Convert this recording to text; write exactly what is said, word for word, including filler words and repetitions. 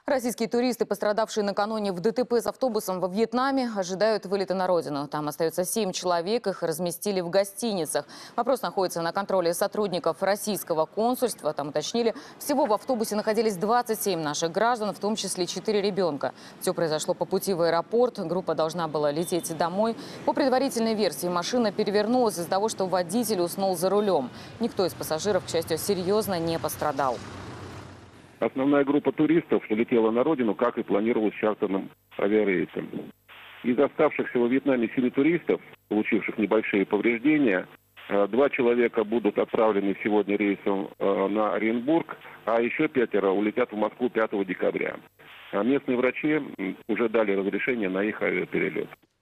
Российские туристы, пострадавшие накануне в ДТП с автобусом во Вьетнаме, ожидают вылета на родину. Там остается семь человек, их разместили в гостиницах. Вопрос находится на контроле сотрудников российского консульства. Там уточнили, всего в автобусе находились двадцать семь наших граждан, в том числе четыре ребенка. Все произошло по пути в аэропорт. Группа должна была лететь домой. По предварительной версии, машина перевернулась из-за того, что водитель уснул за рулем. Никто из пассажиров, к счастью, серьезно не пострадал. Основная группа туристов улетела на родину, как и планировалось чартерным авиарейсом. Из оставшихся во Вьетнаме семи туристов, получивших небольшие повреждения, два человека будут отправлены сегодня рейсом на Оренбург, а еще пятеро улетят в Москву пятого декабря. Местные врачи уже дали разрешение на их авиаперелет.